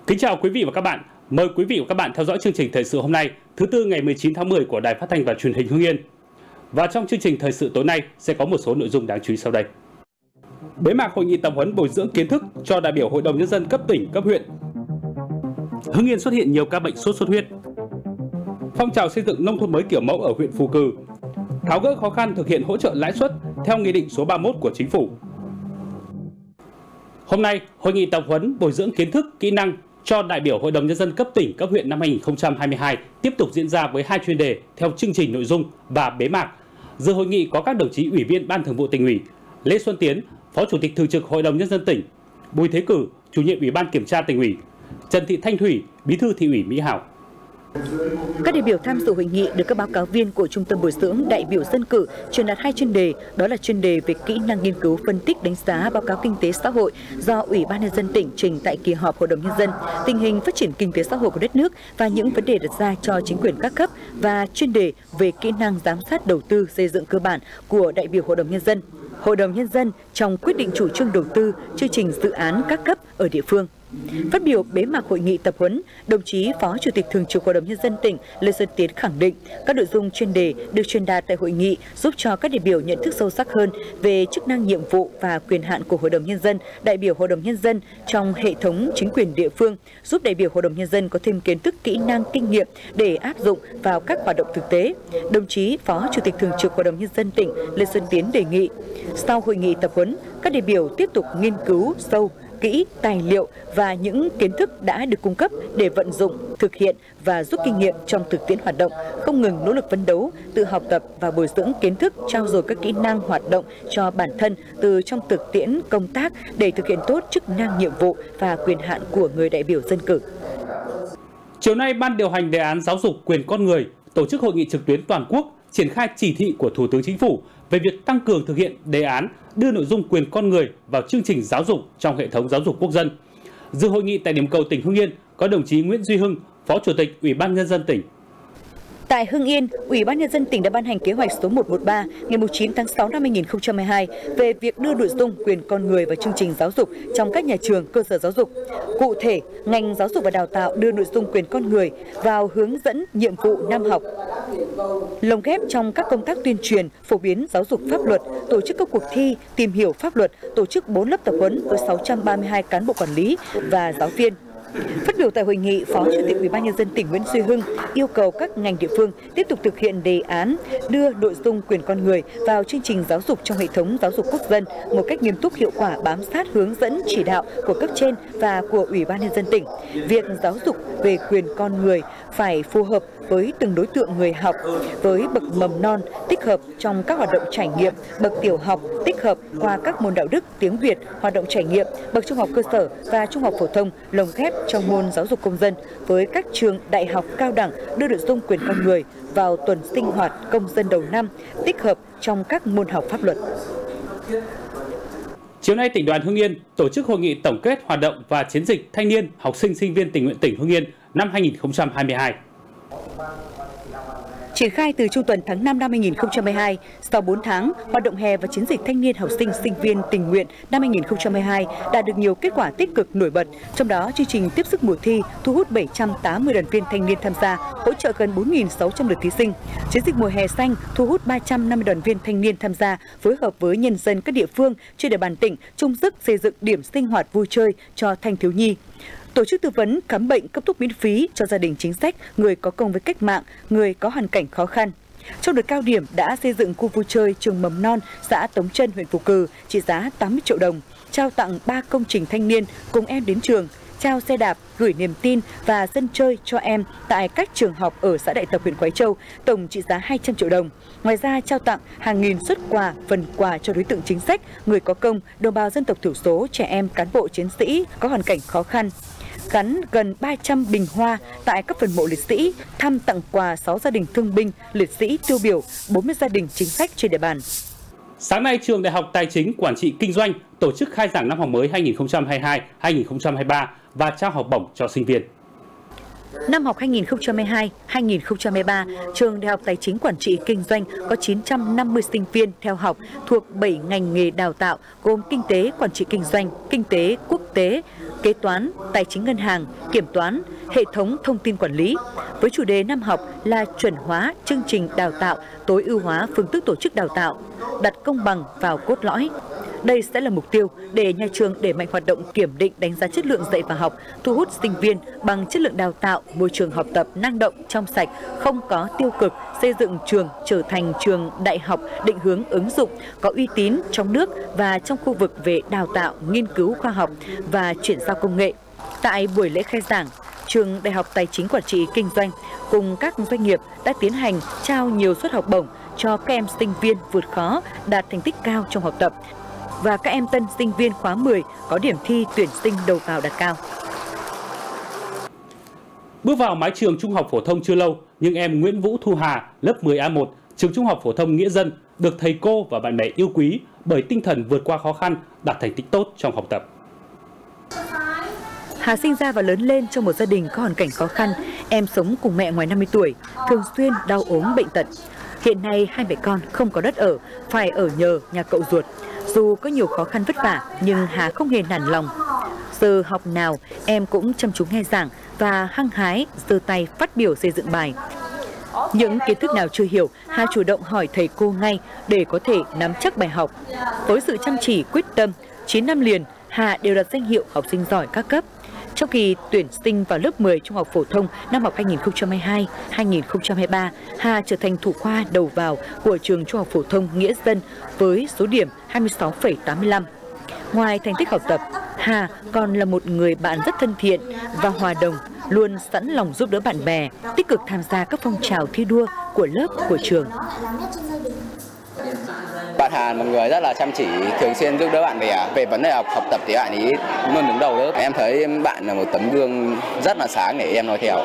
Kính chào quý vị và các bạn. Mời quý vị và các bạn theo dõi chương trình thời sự hôm nay, thứ Tư ngày 19 tháng 10 của Đài Phát thanh và Truyền hình Hưng Yên. Và trong chương trình thời sự tối nay sẽ có một số nội dung đáng chú ý sau đây. Bế mạc hội nghị tập huấn bồi dưỡng kiến thức cho đại biểu Hội đồng Nhân dân cấp tỉnh, cấp huyện. Hưng Yên xuất hiện nhiều ca bệnh sốt xuất huyết. Phong trào xây dựng nông thôn mới kiểu mẫu ở huyện Phù Cừ. Tháo gỡ khó khăn thực hiện hỗ trợ lãi suất theo Nghị định số 31 của Chính phủ. Hôm nay, hội nghị tập huấn bồi dưỡng kiến thức, kỹ năng cho đại biểu Hội đồng Nhân dân cấp tỉnh, cấp huyện năm 2022 tiếp tục diễn ra với 2 chuyên đề theo chương trình nội dung và bế mạc. Dự hội nghị có các đồng chí Ủy viên Ban Thường vụ Tỉnh ủy, Lê Xuân Tiến, Phó Chủ tịch Thường trực Hội đồng Nhân dân tỉnh, Bùi Thế Cử, Chủ nhiệm Ủy ban Kiểm tra Tỉnh ủy, Trần Thị Thanh Thủy, Bí thư Thị ủy Mỹ Hào. Các đại biểu tham dự hội nghị được các báo cáo viên của Trung tâm bồi dưỡng đại biểu dân cử truyền đạt 2 chuyên đề, đó là chuyên đề về kỹ năng nghiên cứu, phân tích, đánh giá báo cáo kinh tế xã hội do Ủy ban Nhân dân tỉnh trình tại kỳ họp Hội đồng Nhân dân, tình hình phát triển kinh tế xã hội của đất nước và những vấn đề đặt ra cho chính quyền các cấp, và chuyên đề về kỹ năng giám sát đầu tư xây dựng cơ bản của đại biểu Hội đồng Nhân dân. Hội đồng Nhân dân trong quyết định chủ trương đầu tư, chương trình dự án các cấp ở địa phương. Phát biểu bế mạc hội nghị tập huấn, đồng chí Phó Chủ tịch Thường trực Hội đồng Nhân dân tỉnh Lê Xuân Tiến khẳng định các nội dung chuyên đề được truyền đạt tại hội nghị giúp cho các đại biểu nhận thức sâu sắc hơn về chức năng, nhiệm vụ và quyền hạn của Hội đồng Nhân dân, đại biểu Hội đồng Nhân dân trong hệ thống chính quyền địa phương, giúp đại biểu Hội đồng Nhân dân có thêm kiến thức, kỹ năng, kinh nghiệm để áp dụng vào các hoạt động thực tế. Đồng chí Phó Chủ tịch Thường trực Hội đồng Nhân dân tỉnh Lê Xuân Tiến đề nghị sau hội nghị tập huấn, các đại biểu tiếp tục nghiên cứu sâu, kỹ tài liệu và những kiến thức đã được cung cấp để vận dụng, thực hiện và rút kinh nghiệm trong thực tiễn hoạt động, không ngừng nỗ lực phấn đấu, tự học tập và bồi dưỡng kiến thức, trau dồi các kỹ năng hoạt động cho bản thân từ trong thực tiễn công tác để thực hiện tốt chức năng, nhiệm vụ và quyền hạn của người đại biểu dân cử. Chiều nay, Ban điều hành đề án giáo dục quyền con người tổ chức hội nghị trực tuyến toàn quốc triển khai chỉ thị của Thủ tướng Chính phủ về việc tăng cường thực hiện đề án đưa nội dung quyền con người vào chương trình giáo dục trong hệ thống giáo dục quốc dân. Dự hội nghị tại điểm cầu tỉnh Hưng Yên có đồng chí Nguyễn Duy Hưng, Phó Chủ tịch Ủy ban Nhân dân tỉnh. Tại Hưng Yên, Ủy ban Nhân dân tỉnh đã ban hành kế hoạch số 113 ngày 9 tháng 6 năm 2022 về việc đưa nội dung quyền con người vào chương trình giáo dục trong các nhà trường, cơ sở giáo dục. Cụ thể, ngành giáo dục và đào tạo đưa nội dung quyền con người vào hướng dẫn nhiệm vụ năm học. Lồng ghép trong các công tác tuyên truyền, phổ biến giáo dục pháp luật, tổ chức các cuộc thi tìm hiểu pháp luật, tổ chức 4 lớp tập huấn với 632 cán bộ quản lý và giáo viên. Phát biểu tại hội nghị, Phó Chủ tịch Ủy ban Nhân dân tỉnh Nguyễn Duy Hưng yêu cầu các ngành địa phương tiếp tục thực hiện đề án đưa nội dung quyền con người vào chương trình giáo dục trong hệ thống giáo dục quốc dân một cách nghiêm túc, hiệu quả, bám sát hướng dẫn chỉ đạo của cấp trên và của Ủy ban Nhân dân tỉnh. Việc giáo dục về quyền con người phải phù hợp với từng đối tượng người học, với bậc mầm non tích hợp trong các hoạt động trải nghiệm, bậc tiểu học tích hợp qua các môn đạo đức, tiếng Việt, hoạt động trải nghiệm, bậc trung học cơ sở và trung học phổ thông lồng ghép trong môn giáo dục công dân, với các trường đại học cao đẳng đưa nội dung quyền con người vào tuần sinh hoạt công dân đầu năm, tích hợp trong các môn học pháp luật. Chiều nay, tỉnh đoàn Hưng Yên tổ chức hội nghị tổng kết hoạt động và chiến dịch thanh niên, học sinh, sinh viên tình nguyện tỉnh Hưng Yên năm 2022. Triển khai từ trung tuần tháng 5 năm 2022, sau 4 tháng, hoạt động hè và chiến dịch thanh niên học sinh sinh viên tình nguyện năm 2022 đạt được nhiều kết quả tích cực nổi bật. Trong đó, chương trình tiếp sức mùa thi thu hút 780 đoàn viên thanh niên tham gia, hỗ trợ gần 4.600 lượt thí sinh. Chiến dịch mùa hè xanh thu hút 350 đoàn viên thanh niên tham gia, phối hợp với nhân dân các địa phương trên địa bàn tỉnh chung sức xây dựng điểm sinh hoạt vui chơi cho thanh thiếu nhi. Tổ chức tư vấn khám bệnh cấp thuốc miễn phí cho gia đình chính sách, người có công với cách mạng, người có hoàn cảnh khó khăn. Trong đợt cao điểm đã xây dựng khu vui chơi trường mầm non xã Tống Trân, huyện Phù Cừ trị giá 80 triệu đồng, trao tặng 3 công trình thanh niên cùng em đến trường, trao xe đạp, gửi niềm tin và sân chơi cho em tại các trường học ở xã Đại Tập, huyện Khoái Châu, tổng trị giá 200 triệu đồng. Ngoài ra, trao tặng hàng nghìn suất quà, phần quà cho đối tượng chính sách, người có công, đồng bào dân tộc thiểu số, trẻ em, cán bộ chiến sĩ có hoàn cảnh khó khăn. Gắn gần 300 bình hoa tại các phần mộ liệt sĩ, thăm tặng quà 6 gia đình thương binh, liệt sĩ tiêu biểu, 40 gia đình chính sách trên địa bàn. Sáng nay, Trường Đại học Tài chính Quản trị Kinh doanh tổ chức khai giảng năm học mới 2022-2023 và trao học bổng cho sinh viên. Năm học 2022-2023, Trường Đại học Tài chính Quản trị Kinh doanh có 950 sinh viên theo học thuộc 7 ngành nghề đào tạo gồm Kinh tế, Quản trị Kinh doanh, Kinh tế, Quốc tế, kế toán, tài chính ngân hàng, kiểm toán, hệ thống thông tin quản lý. Với chủ đề năm học là chuẩn hóa chương trình đào tạo, tối ưu hóa phương thức tổ chức đào tạo, đặt công bằng vào cốt lõi. Đây sẽ là mục tiêu để nhà trường đẩy mạnh hoạt động kiểm định đánh giá chất lượng dạy và học, thu hút sinh viên bằng chất lượng đào tạo, môi trường học tập năng động, trong sạch, không có tiêu cực, xây dựng trường trở thành trường đại học định hướng ứng dụng, có uy tín trong nước và trong khu vực về đào tạo, nghiên cứu khoa học và chuyển giao công nghệ. Tại buổi lễ khai giảng, Trường Đại học Tài chính Quản trị Kinh doanh cùng các doanh nghiệp đã tiến hành trao nhiều suất học bổng cho các em sinh viên vượt khó, đạt thành tích cao trong học tập và các em tân sinh viên khóa 10 có điểm thi tuyển sinh đầu vào đạt cao. Bước vào mái trường trung học phổ thông chưa lâu, nhưng em Nguyễn Vũ Thu Hà, lớp 10A1, trường trung học phổ thông Nghĩa Dân, được thầy cô và bạn bè yêu quý bởi tinh thần vượt qua khó khăn, đạt thành tích tốt trong học tập. Hà sinh ra và lớn lên trong một gia đình có hoàn cảnh khó khăn. Em sống cùng mẹ ngoài 50 tuổi, thường xuyên đau ốm bệnh tật. Hiện nay hai mẹ con không có đất ở, phải ở nhờ nhà cậu ruột. Dù có nhiều khó khăn vất vả, nhưng Hà không hề nản lòng. Giờ học nào, em cũng chăm chú nghe giảng và hăng hái giơ tay phát biểu xây dựng bài. Những kiến thức nào chưa hiểu, Hà chủ động hỏi thầy cô ngay để có thể nắm chắc bài học. Với sự chăm chỉ, quyết tâm, 9 năm liền, Hà đều đạt danh hiệu học sinh giỏi các cấp. Trong kỳ tuyển sinh vào lớp 10 trung học phổ thông năm học 2022-2023, Hà trở thành thủ khoa đầu vào của trường trung học phổ thông Nghĩa Dân với số điểm 26,85. Ngoài thành tích học tập, Hà còn là một người bạn rất thân thiện và hòa đồng, luôn sẵn lòng giúp đỡ bạn bè, tích cực tham gia các phong trào thi đua của lớp, của trường. Bạn Hà là một người rất là chăm chỉ, thường xuyên giúp đỡ bạn bè. Về vấn đề học tập thì bạn ấy luôn đứng đầu lớp. Em thấy bạn là một tấm gương rất là sáng để em nói theo.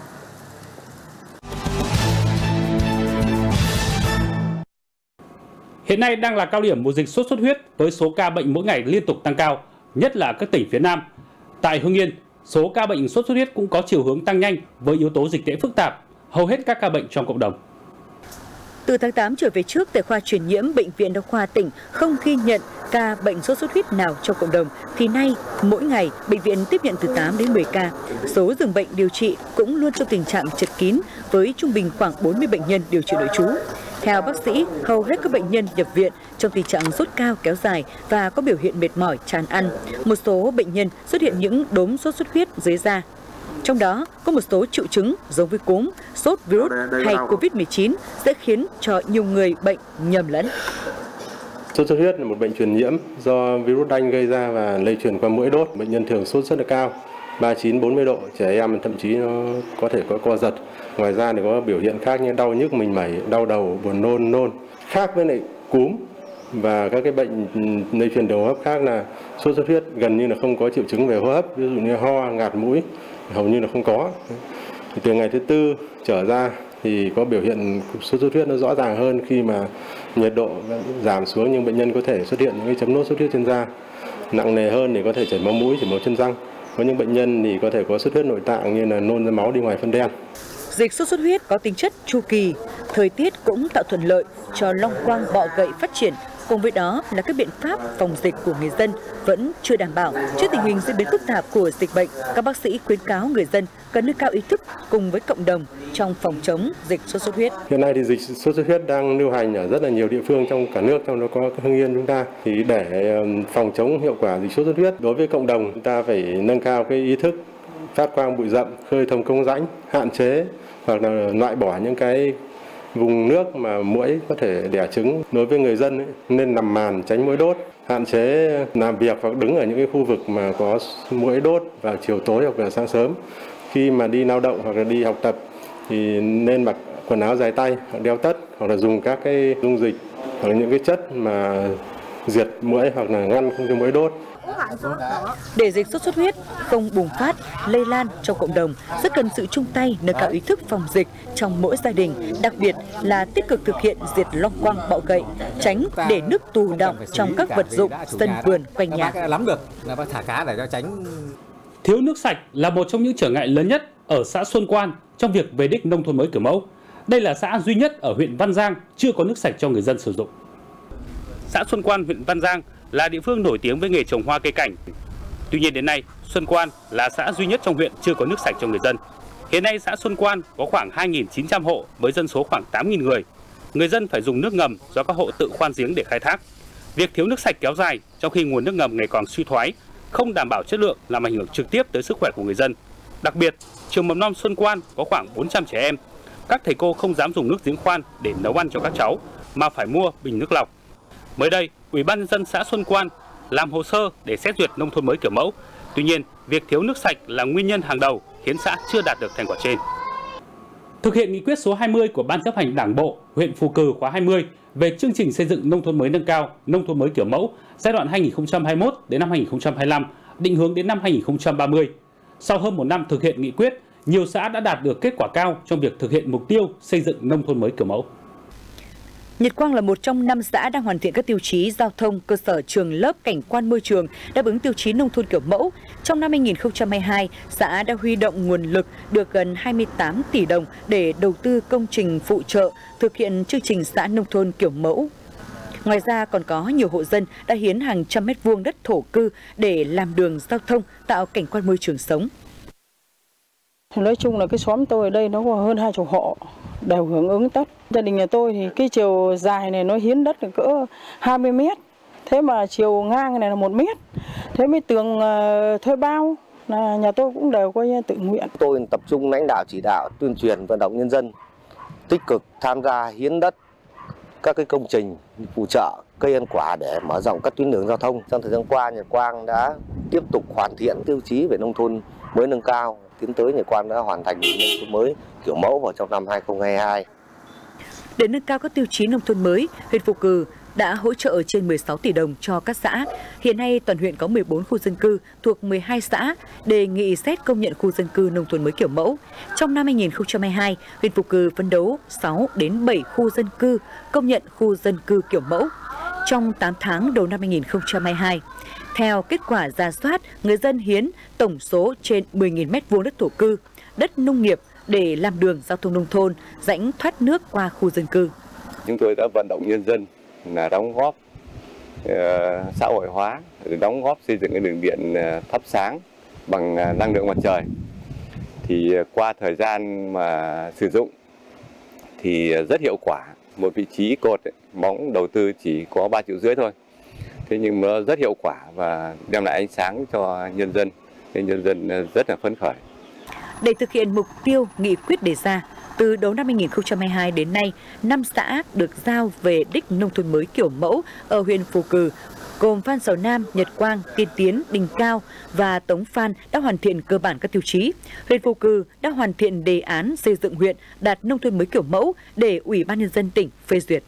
Hiện nay đang là cao điểm mùa dịch sốt xuất huyết với số ca bệnh mỗi ngày liên tục tăng cao, nhất là các tỉnh phía Nam. Tại Hưng Yên, số ca bệnh sốt xuất huyết cũng có chiều hướng tăng nhanh với yếu tố dịch tễ phức tạp, hầu hết các ca bệnh trong cộng đồng. Từ tháng 8 trở về trước, tại khoa truyền nhiễm Bệnh viện Đa khoa tỉnh không ghi nhận ca bệnh sốt xuất huyết nào trong cộng đồng, thì nay mỗi ngày bệnh viện tiếp nhận từ 8 đến 10 ca. Số giường bệnh điều trị cũng luôn trong tình trạng chật kín với trung bình khoảng 40 bệnh nhân điều trị nội trú. Theo bác sĩ, hầu hết các bệnh nhân nhập viện trong tình trạng sốt cao kéo dài và có biểu hiện mệt mỏi, chán ăn. Một số bệnh nhân xuất hiện những đốm sốt xuất huyết dưới da. Trong đó có một số triệu chứng giống với cúm, sốt virus hay COVID-19 sẽ khiến cho nhiều người bệnh nhầm lẫn. Sốt xuất huyết là một bệnh truyền nhiễm do virus đanh gây ra và lây truyền qua mũi đốt. Bệnh nhân thường sốt rất là cao, 39-40 độ, trẻ em thậm chí nó có thể có co giật. Ngoài ra thì có biểu hiện khác như đau nhức mình mẩy, đau đầu, buồn nôn. Khác với lại cúm và các cái bệnh lây truyền đường hô hấp khác là sốt xuất huyết gần như là không có triệu chứng về hô hấp, ví dụ như ho, ngạt mũi hầu như là không có. Từ ngày thứ tư trở ra thì có biểu hiện sốt xuất huyết nó rõ ràng hơn khi mà nhiệt độ giảm xuống, nhưng bệnh nhân có thể xuất hiện những cái chấm nốt xuất huyết trên da. Nặng nề hơn thì có thể chảy máu mũi, chảy máu chân răng. Có những bệnh nhân thì có thể có xuất huyết nội tạng như là nôn ra máu đi ngoài phân đen. Dịch sốt xuất huyết có tính chất chu kỳ, thời tiết cũng tạo thuận lợi cho long quang bọ gậy phát triển. Cùng với đó là các biện pháp phòng dịch của người dân vẫn chưa đảm bảo. Trước tình hình diễn biến phức tạp của dịch bệnh, các bác sĩ khuyến cáo người dân cần nâng cao ý thức cùng với cộng đồng trong phòng chống dịch sốt xuất huyết. Hiện nay thì dịch sốt xuất huyết đang lưu hành ở rất là nhiều địa phương trong cả nước, trong đó có Hưng Yên chúng ta. Thì để phòng chống hiệu quả dịch sốt xuất huyết đối với cộng đồng, chúng ta phải nâng cao cái ý thức phát quang bụi rậm, khơi thông công rãnh, hạn chế hoặc là loại bỏ những cái vùng nước mà muỗi có thể đẻ trứng. Đối với người dân nên nằm màn tránh muỗi đốt, hạn chế làm việc hoặc đứng ở những cái khu vực mà có muỗi đốt vào chiều tối hoặc là sáng sớm. Khi mà đi lao động hoặc là đi học tập thì nên mặc quần áo dài tay hoặc đeo tất, hoặc là dùng các cái dung dịch hoặc là những cái chất mà diệt muỗi hoặc là ngăn không cho muỗi đốt. Để dịch sốt xuất huyết không bùng phát, lây lan trong cộng đồng, rất cần sự chung tay nâng cao ý thức phòng dịch trong mỗi gia đình, đặc biệt là tích cực thực hiện diệt long quang bọ gậy, tránh để nước tù đọng trong các vật dụng sân vườn quanh nhà. Thả cá để cho tránh. Thiếu nước sạch là một trong những trở ngại lớn nhất ở xã Xuân Quan trong việc về đích nông thôn mới kiểu mẫu. Đây là xã duy nhất ở huyện Văn Giang chưa có nước sạch cho người dân sử dụng. Xã Xuân Quan, huyện Văn Giang là địa phương nổi tiếng với nghề trồng hoa cây cảnh. Tuy nhiên đến nay, Xuân Quan là xã duy nhất trong huyện chưa có nước sạch cho người dân. Hiện nay xã Xuân Quan có khoảng 2.900 hộ với dân số khoảng 8.000 người. Người dân phải dùng nước ngầm do các hộ tự khoan giếng để khai thác. Việc thiếu nước sạch kéo dài trong khi nguồn nước ngầm ngày càng suy thoái, không đảm bảo chất lượng làm ảnh hưởng trực tiếp tới sức khỏe của người dân. Đặc biệt, trường mầm non Xuân Quan có khoảng 400 trẻ em. Các thầy cô không dám dùng nước giếng khoan để nấu ăn cho các cháu mà phải mua bình nước lọc. Mới đây, Ủy ban nhân dân xã Xuân Quan làm hồ sơ để xét duyệt nông thôn mới kiểu mẫu. Tuy nhiên, việc thiếu nước sạch là nguyên nhân hàng đầu khiến xã chưa đạt được thành quả trên. Thực hiện nghị quyết số 20 của Ban chấp hành Đảng bộ huyện Phù Cử khóa 20 về chương trình xây dựng nông thôn mới nâng cao, nông thôn mới kiểu mẫu giai đoạn 2021 đến năm 2025, định hướng đến năm 2030. Sau hơn một năm thực hiện nghị quyết, nhiều xã đã đạt được kết quả cao trong việc thực hiện mục tiêu xây dựng nông thôn mới kiểu mẫu. Nhật Quang là một trong 5 xã đang hoàn thiện các tiêu chí giao thông, cơ sở, trường lớp, cảnh quan môi trường đáp ứng tiêu chí nông thôn kiểu mẫu. Trong năm 2022, xã đã huy động nguồn lực được gần 28 tỷ đồng để đầu tư công trình phụ trợ thực hiện chương trình xã nông thôn kiểu mẫu. Ngoài ra còn có nhiều hộ dân đã hiến hàng trăm mét vuông đất thổ cư để làm đường giao thông, tạo cảnh quan môi trường sống. Nói chung là cái xóm tôi ở đây nó có hơn 20 hộ đều hưởng ứng tất. Gia đình nhà tôi thì cái chiều dài này nó hiến đất là cỡ 20 mét. Thế mà chiều ngang này là 1 mét. Thế mới tường thuê bao là nhà tôi cũng đều coi tự nguyện. Tôi tập trung lãnh đạo chỉ đạo tuyên truyền vận động nhân dân tích cực tham gia hiến đất các cái công trình phụ trợ cây ăn quả để mở rộng các tuyến đường giao thông. Trong thời gian qua, Nhật Quang đã tiếp tục hoàn thiện tiêu chí về nông thôn mới nâng cao. Tiến tới Nhật Quang đã hoàn thành nông thôn mới kiểu mẫu vào trong năm 2022. Để nâng cao các tiêu chí nông thôn mới, huyện Phù Cử đã hỗ trợ trên 16 tỷ đồng cho các xã. Hiện nay toàn huyện có 14 khu dân cư thuộc 12 xã đề nghị xét công nhận khu dân cư nông thôn mới kiểu mẫu. Trong năm 2022, huyện Phù Cử phấn đấu 6 đến 7 khu dân cư công nhận khu dân cư kiểu mẫu. Trong 8 tháng đầu năm 2022, theo kết quả rà soát, người dân hiến tổng số trên 10.000 m2 đất thổ cư, đất nông nghiệp để làm đường giao thông nông thôn, rãnh thoát nước qua khu dân cư. Chúng tôi đã vận động nhân dân là đóng góp xã hội hóa, đóng góp xây dựng cái đường điện thắp sáng bằng năng lượng mặt trời. Thì qua thời gian mà sử dụng thì rất hiệu quả. Một vị trí cột móng đầu tư chỉ có 3,5 triệu thôi. Thế nhưng nó rất hiệu quả và đem lại ánh sáng cho nhân dân, nên nhân dân rất là phấn khởi. Để thực hiện mục tiêu nghị quyết đề ra, từ đầu năm 2022 đến nay, 5 xã được giao về đích nông thôn mới kiểu mẫu ở huyện Phù Cử, gồm Phan Xào Nam, Nhật Quang, Tiên Tiến, Đình Cao và Tống Phan đã hoàn thiện cơ bản các tiêu chí. Huyện Phù Cử đã hoàn thiện đề án xây dựng huyện đạt nông thôn mới kiểu mẫu để Ủy ban nhân dân tỉnh phê duyệt.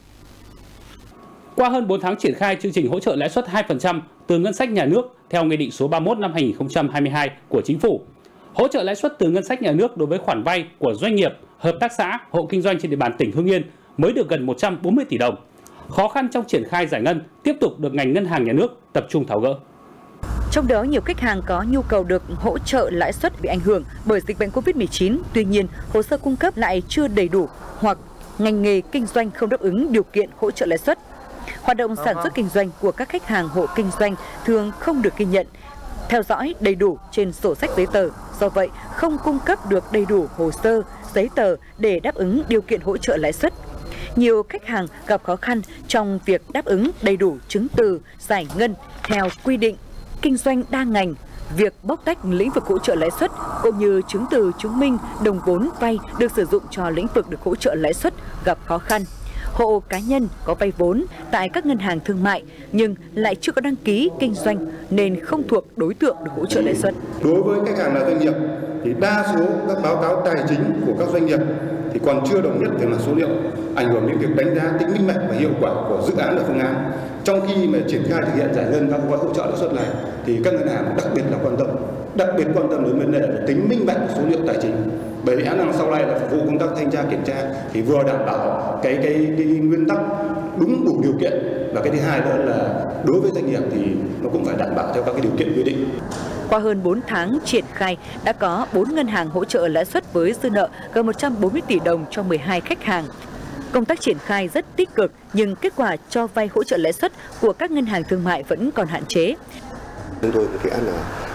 Qua hơn 4 tháng triển khai chương trình hỗ trợ lãi suất 2% từ ngân sách nhà nước theo Nghị định số 31 năm 2022 của Chính phủ, hỗ trợ lãi suất từ ngân sách nhà nước đối với khoản vay của doanh nghiệp, hợp tác xã, hộ kinh doanh trên địa bàn tỉnh Hưng Yên mới được gần 140 tỷ đồng. Khó khăn trong triển khai giải ngân tiếp tục được ngành ngân hàng nhà nước tập trung tháo gỡ. Trong đó, nhiều khách hàng có nhu cầu được hỗ trợ lãi suất bị ảnh hưởng bởi dịch bệnh Covid-19. Tuy nhiên, hồ sơ cung cấp lại chưa đầy đủ hoặc ngành nghề kinh doanh không đáp ứng điều kiện hỗ trợ lãi suất. Hoạt động sản xuất kinh doanh của các khách hàng hộ kinh doanh thường không được ghi nhận, theo dõi đầy đủ trên sổ sách giấy tờ. Do vậy, không cung cấp được đầy đủ hồ sơ, giấy tờ để đáp ứng điều kiện hỗ trợ lãi suất. Nhiều khách hàng gặp khó khăn trong việc đáp ứng đầy đủ chứng từ giải ngân theo quy định kinh doanh đa ngành, việc bóc tách lĩnh vực hỗ trợ lãi suất cũng như chứng từ chứng minh đồng vốn vay được sử dụng cho lĩnh vực được hỗ trợ lãi suất gặp khó khăn. Hộ cá nhân có vay vốn tại các ngân hàng thương mại nhưng lại chưa có đăng ký kinh doanh nên không thuộc đối tượng được hỗ trợ lãi suất. Đối với khách hàng là doanh nghiệp thì đa số các báo cáo tài chính của các doanh nghiệp thì còn chưa đồng nhất về mặt số liệu, ảnh hưởng đến việc đánh giá tính minh bạch và hiệu quả của dự án và phương án. Trong khi mà triển khai thực hiện giải ngân các gói hỗ trợ lãi suất này thì các ngân hàng đặc biệt quan tâm đến vấn đề về tính minh bạch của số liệu tài chính. Bởi vì án năng sau này là phục vụ công tác thanh tra kiểm tra thì vừa đảm bảo cái nguyên tắc đúng đủ điều kiện, và cái thứ hai nữa là đối với doanh nghiệp thì nó cũng phải đảm bảo theo các cái điều kiện quy định. Qua hơn 4 tháng triển khai, đã có 4 ngân hàng hỗ trợ lãi suất với dư nợ gần 140 tỷ đồng cho 12 khách hàng. Công tác triển khai rất tích cực nhưng kết quả cho vay hỗ trợ lãi suất của các ngân hàng thương mại vẫn còn hạn chế. Chúng tôi thực hiện là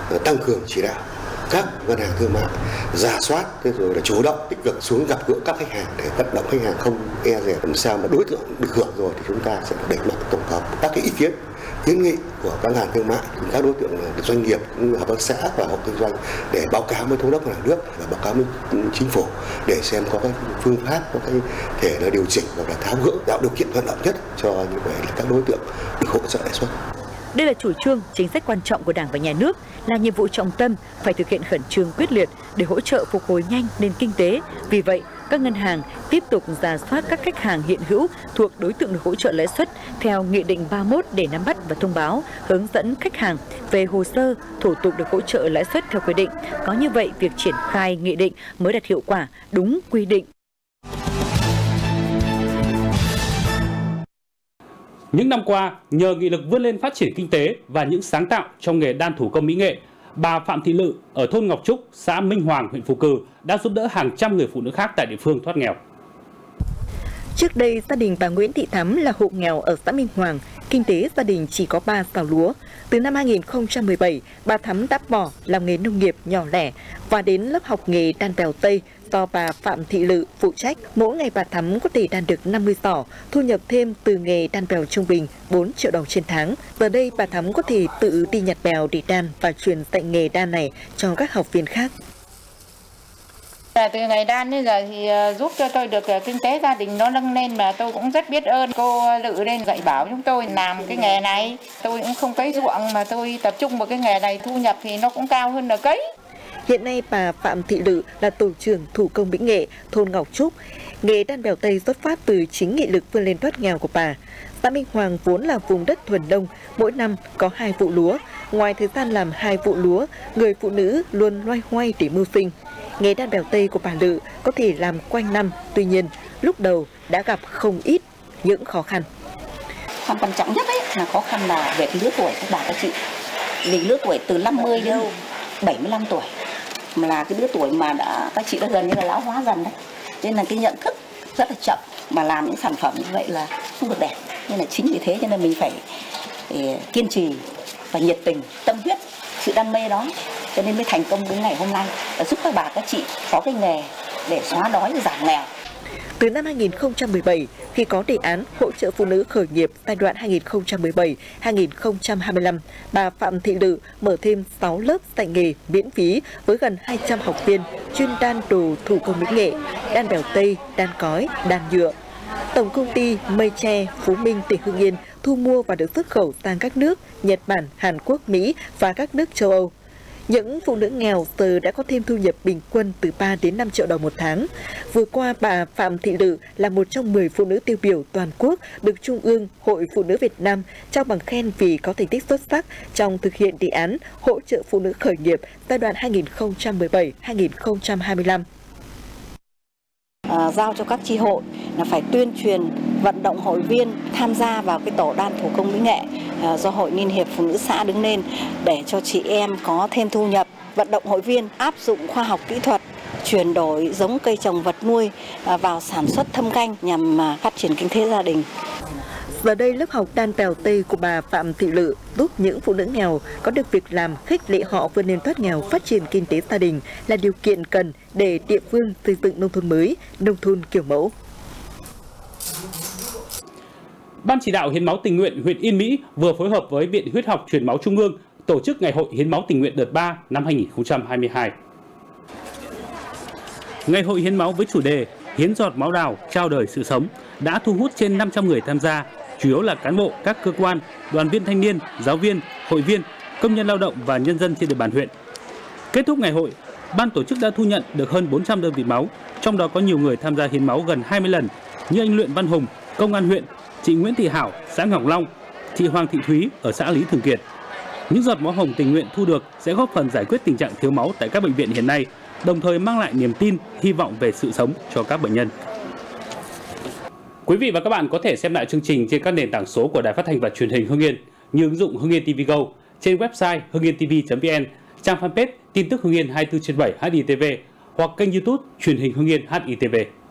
tăng cường chỉ đạo các ngân hàng thương mại rà soát rồi là chủ động tích cực xuống gặp gỡ các khách hàng để vận động khách hàng không e dè, làm sao mà đối tượng được hưởng rồi thì chúng ta sẽ đẩy mạnh tổng hợp các cái ý kiến kiến nghị của các ngân hàng thương mại, các đối tượng doanh nghiệp cũng như hợp tác xã và hộ kinh doanh để báo cáo với thống đốc ngân hàng nước và báo cáo với chính phủ để xem có cái phương pháp, có cái thể là điều chỉnh hoặc là tháo gỡ tạo điều kiện thuận lợi nhất cho như vậy là các đối tượng được hỗ trợ lãi suất. Đây là chủ trương, chính sách quan trọng của Đảng và Nhà nước, là nhiệm vụ trọng tâm phải thực hiện khẩn trương quyết liệt để hỗ trợ phục hồi nhanh nền kinh tế. Vì vậy, các ngân hàng tiếp tục rà soát các khách hàng hiện hữu thuộc đối tượng được hỗ trợ lãi suất theo Nghị định 31 để nắm bắt và thông báo, hướng dẫn khách hàng về hồ sơ, thủ tục được hỗ trợ lãi suất theo quy định. Có như vậy, việc triển khai nghị định mới đạt hiệu quả đúng quy định. Những năm qua, nhờ nghị lực vươn lên phát triển kinh tế và những sáng tạo trong nghề đan thủ công mỹ nghệ, bà Phạm Thị Lự ở thôn Ngọc Trúc, xã Minh Hoàng, huyện Phú Cừ đã giúp đỡ hàng trăm người phụ nữ khác tại địa phương thoát nghèo. Trước đây, gia đình bà Nguyễn Thị Thắm là hộ nghèo ở xã Minh Hoàng, kinh tế gia đình chỉ có 3 sào lúa. Từ năm 2017, bà Thắm đã bỏ làm nghề nông nghiệp nhỏ lẻ và đến lớp học nghề đan bèo Tây do bà Phạm Thị Lự phụ trách. Mỗi ngày bà Thắm có thể đan được 50 giỏ, thu nhập thêm từ nghề đan bèo trung bình 4 triệu đồng trên tháng. Giờ đây, bà Thắm có thể tự đi nhặt bèo để đan và truyền dạy nghề đan này cho các học viên khác. Từ ngày đan đến giờ thì giúp cho tôi được kinh tế gia đình nó nâng lên, mà tôi cũng rất biết ơn cô Lự lên dạy bảo chúng tôi làm cái nghề này. Tôi cũng không cấy ruộng mà tôi tập trung vào cái nghề này, thu nhập thì nó cũng cao hơn là cấy. Hiện nay bà Phạm Thị Lự là tổ trưởng thủ công mỹ nghệ thôn Ngọc Trúc. Nghề đan bèo Tây xuất phát từ chính nghị lực vươn lên thoát nghèo của bà. Xã Minh Hoàng vốn là vùng đất thuần nông, mỗi năm có 2 vụ lúa. Ngoài thời gian làm 2 vụ lúa, người phụ nữ luôn loay hoay để mưu sinh. Nghề đan bèo Tây của bà Lự có thể làm quanh năm, tuy nhiên lúc đầu đã gặp không ít những khó khăn. Quan trọng nhất ấy là khó khăn là về cái lứa tuổi các bà các chị. Vì lứa tuổi từ 50 đến 75 tuổi mà là cái lứa tuổi mà các chị đã gần như là lão hóa dần đấy. Nên là cái nhận thức rất là chậm, mà làm những sản phẩm như vậy là không được đẹp. Nên là chính vì thế cho nên mình phải kiên trì và nhiệt tình, tâm huyết, sự đam mê đó, cho nên mới thành công đến ngày hôm nay và giúp các bà các chị có cái nghề để xóa đói giảm nghèo. Từ năm 2017, khi có đề án hỗ trợ phụ nữ khởi nghiệp giai đoạn 2017-2025, bà Phạm Thị Lự mở thêm 6 lớp dạy nghề miễn phí với gần 200 học viên chuyên đan đồ thủ công mỹ nghệ, đan bèo Tây, đan cói, đan nhựa. Tổng công ty Mây Tre Phú Minh tỉnh Hưng Yên thu mua và được xuất khẩu sang các nước Nhật Bản, Hàn Quốc, Mỹ và các nước châu Âu. Những phụ nữ nghèo giờ đã có thêm thu nhập bình quân từ 3 đến 5 triệu đồng một tháng. Vừa qua, bà Phạm Thị Lự là một trong 10 phụ nữ tiêu biểu toàn quốc được Trung ương Hội Phụ nữ Việt Nam trao bằng khen vì có thành tích xuất sắc trong thực hiện đề án hỗ trợ phụ nữ khởi nghiệp giai đoạn 2017-2025. Giao cho các chi hội là phải tuyên truyền vận động hội viên tham gia vào cái tổ đan thủ công mỹ nghệ do Hội Liên hiệp Phụ nữ xã đứng lên để cho chị em có thêm thu nhập, vận động hội viên áp dụng khoa học kỹ thuật, chuyển đổi giống cây trồng vật nuôi vào sản xuất thâm canh nhằm phát triển kinh tế gia đình. Giờ đây, lớp học đan bèo Tây của bà Phạm Thị Lự giúp những phụ nữ nghèo có được việc làm, khích lệ họ vươn lên thoát nghèo, phát triển kinh tế gia đình là điều kiện cần để địa phương xây dựng nông thôn mới, nông thôn kiểu mẫu. Ban chỉ đạo hiến máu tình nguyện huyện Yên Mỹ vừa phối hợp với Viện Huyết học Truyền máu Trung ương tổ chức Ngày hội hiến máu tình nguyện đợt 3 năm 2022. Ngày hội hiến máu với chủ đề Hiến giọt máu đào, trao đời sự sống đã thu hút trên 500 người tham gia, chủ yếu là cán bộ, các cơ quan, đoàn viên thanh niên, giáo viên, hội viên, công nhân lao động và nhân dân trên địa bàn huyện. Kết thúc ngày hội, ban tổ chức đã thu nhận được hơn 400 đơn vị máu, trong đó có nhiều người tham gia hiến máu gần 20 lần như anh Luyện Văn Hùng, công an huyện, chị Nguyễn Thị Hảo, xã Ngọc Long, chị Hoàng Thị Thúy ở xã Lý Thường Kiệt. Những giọt máu hồng tình nguyện thu được sẽ góp phần giải quyết tình trạng thiếu máu tại các bệnh viện hiện nay, đồng thời mang lại niềm tin, hy vọng về sự sống cho các bệnh nhân. Quý vị và các bạn có thể xem lại chương trình trên các nền tảng số của Đài Phát thanh và Truyền hình Hưng Yên như ứng dụng Hưng Yên TV Go, trên website hungientv.vn, trang fanpage tin tức Hưng Yên 24/7 HITV hoặc kênh YouTube Truyền hình Hưng Yên HITV.